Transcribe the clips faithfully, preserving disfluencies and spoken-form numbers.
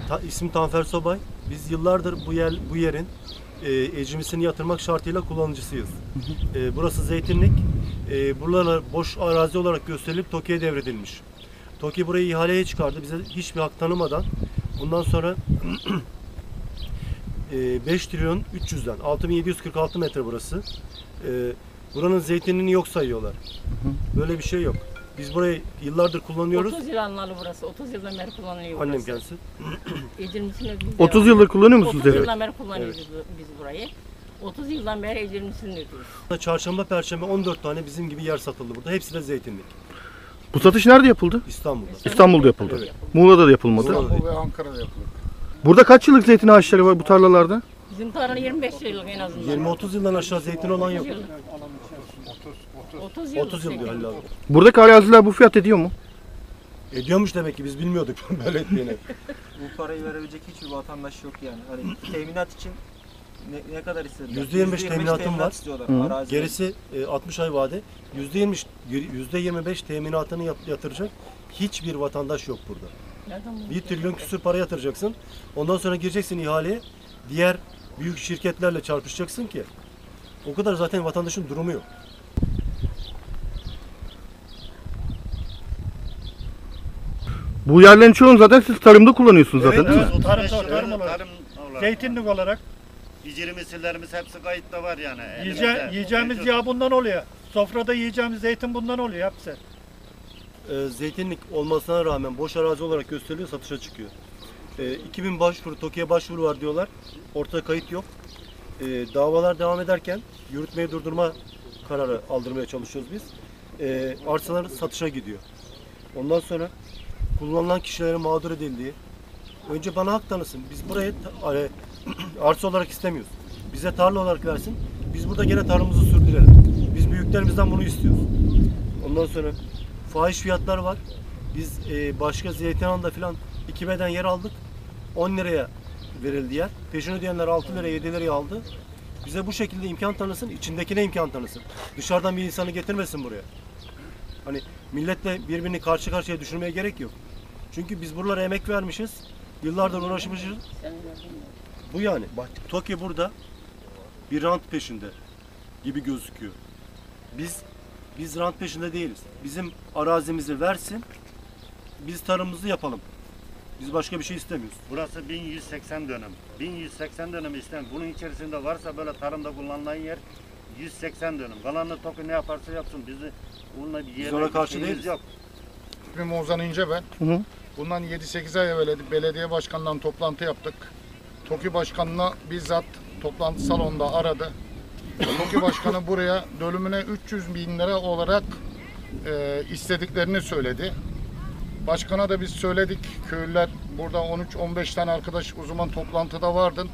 ta, ismim Tanfer Sobay. Biz yıllardır bu yer bu yerin e, ecrimsini yatırmak şartıyla kullanıcısıyız. E, burası zeytinlik. E, buralar boş arazi olarak gösterilip TOKİ'ye devredilmiş. TOKİ burayı ihaleye çıkardı. Bize hiçbir hak tanımadan. Bundan sonra e, beş trilyon üç yüzden altı bin yedi yüz kırk altı metre burası. E, buranın zeytinini yok sayıyorlar. Böyle bir şey yok. Biz burayı yıllardır kullanıyoruz. otuz yıl anlalı burası. otuz yıldan beri kullanılıyor burası. Annem kendisi. Ecrimsini otuz yıldır kullanıyor musunuz? otuz Evet. yıldan beri kullanıyoruz evet. biz burayı. otuz yıldan beri ecrimsini ödüyoruz. Çarşamba, Perşembe on dört tane bizim gibi yer satıldı burada. Hepsi de zeytinlik. Bu satış nerede yapıldı? İstanbul'da. İstanbul'da yapıldı. Evet. Muğla'da da yapılmadı. İstanbul ve Ankara'da yapılır. Burada kaç yıllık zeytin ağaçları var bu tarlalarda? Bizim tarla yirmi beş yıllık en azından. yirmi otuz yıldan aşağı zeytin olan yok. otuz yıl. otuz yıl diyor Halil abi. Buradaki araziler bu fiyat ediyor mu? Ediyormuş demek ki biz bilmiyorduk böyle ettiğini. Bu parayı verebilecek hiçbir vatandaş yok yani. Hani teminat için ne, ne kadar istediler? yüzde yirmi beş teminatım var. istiyorlar. Hı. Araziye. Gerisi e, altmış ay vade. yüzde yirmi yüzde yirmi beş teminatını yat- yatıracak hiçbir vatandaş yok burada. Nereden bir trilyon küsür para yatıracaksın. Ondan sonra gireceksin ihaleye. Diğer büyük şirketlerle çarpışacaksın ki. O kadar zaten vatandaşın durumu yok. Bu yerlerin çoğunu zaten siz tarımda kullanıyorsunuz zaten değil mi? Evet, tarım, Beş tarım, yıl olarak. tarım olarak. Zeytinlik olarak İcri misillerimiz hepsi kayıtta var yani. yiyece, elimizde. yiyeceğimiz Mevcut. yağ bundan oluyor. Sofrada yiyeceğimiz zeytin bundan oluyor hepsi. e, zeytinlik olmasına rağmen boş arazi olarak gösteriliyor, satışa çıkıyor. E, iki bin başvuru, TOKİ'ye başvuru var diyorlar. Ortada kayıt yok. E, davalar devam ederken yürütmeyi durdurma kararı aldırmaya çalışıyoruz biz. E, arsalar satışa gidiyor. Ondan sonra kullanılan kişilerin mağdur edildiği, önce bana hak tanısın. Biz burayı ta- e, arsa olarak istemiyoruz. Bize tarla olarak versin. Biz burada gene tarımımızı sürdürelim. Biz büyüklerimizden bunu istiyoruz. Ondan sonra fahiş fiyatlar var. Biz e, başka Zeytinhan'da filan iki beden yer aldık. on liraya verildi yer. Peşin ödeyenler altı liraya yedi liraya aldı. Bize bu şekilde imkan tanısın, içindekine imkan tanısın. Dışarıdan bir insanı getirmesin buraya. Hani milletle birbirini karşı karşıya düşürmeye gerek yok. Çünkü biz buralara emek vermişiz. Yıllardır uğraşmışız. Bu yani. Bak TOKİ burada bir rant peşinde gibi gözüküyor. Biz biz rant peşinde değiliz. Bizim arazimizi versin. Biz tarımımızı yapalım. Biz başka bir şey istemiyoruz. Burası bin yüz seksen dönüm. bin yüz seksen dönüm isten. Bunun içerisinde varsa böyle tarımda kullanılan yer yüz seksen dönüm. Kalanını TOKİ ne yaparsa yapsın. Bizi bununla bir Biz ona yere karşı şeyimiz değiliz. yok. İsmim Ozan İnce ben. Hı hı. Bundan yedi sekiz ay evvel belediye başkanından toplantı yaptık. TOKİ başkanına bizzat toplantı salonunda aradı. TOKİ başkanı buraya dönümüne üç yüz bin lira olarak e, istediklerini söyledi. Başkana da biz söyledik. Köylüler burada on üç on beş tane arkadaş o zaman toplantıda vardın.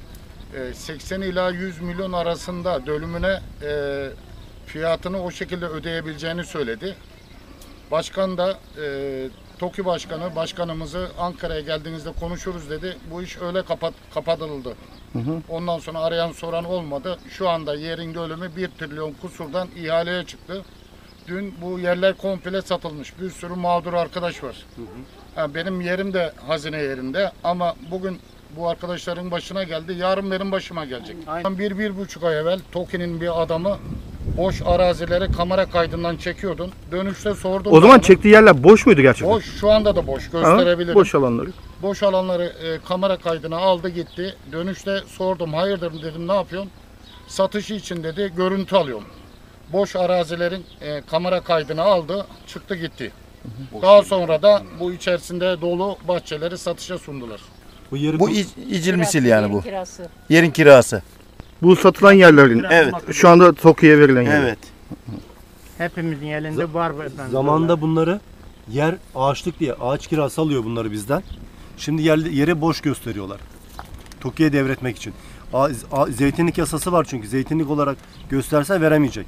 E, seksen ila yüz milyon arasında dönümüne e, fiyatını o şekilde ödeyebileceğini söyledi. Başkan da e, TOKİ başkanı, başkanımızı Ankara'ya geldiğinizde konuşuruz dedi. Bu iş öyle kapat, kapatıldı. Hı hı. Ondan sonra arayan soran olmadı. Şu anda yerin bölümü bir trilyon kusurdan ihaleye çıktı. Dün bu yerler komple satılmış. Bir sürü mağdur arkadaş var. Hı hı. Yani benim yerim de hazine yerinde ama bugün bu arkadaşların başına geldi. Yarın benim başıma gelecek. Aynen. Bir, bir buçuk ay evvel TOKİ'nin bir adamı boş arazileri kamera kaydından çekiyordun. Dönüşte sordum. O zaman adamı. çektiği yerler boş muydu gerçekten? Boş, şu anda da boş, Ha, gösterebilirim. boş alanları. Boş alanları e, kamera kaydına aldı gitti. Dönüşte sordum, hayırdır dedim, ne yapıyorsun? Satışı için dedi, görüntü alıyorum. Boş arazilerin e, kamera kaydını aldı, çıktı gitti. Daha sonra da bu içerisinde dolu bahçeleri satışa sundular. Bu yeri Bu ic- icil misil yani bu. Kirası. Yerin kirası. Bu satılan yerlerin Evet. şu anda TOKİ'ye verilen yerler. Evet. Hepimizin elinde var efendim. zamanında bunları yer ağaçlık diye ağaç kirası alıyor bunları bizden. Şimdi yer, yere boş gösteriyorlar. TOKİ'ye devretmek için. A, a, zeytinlik yasası var çünkü zeytinlik olarak gösterse veremeyecek.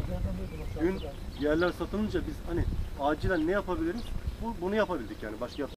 Dün yerler satılınca biz hani acilen ne yapabiliriz? Bu, bunu yapabildik yani başka yap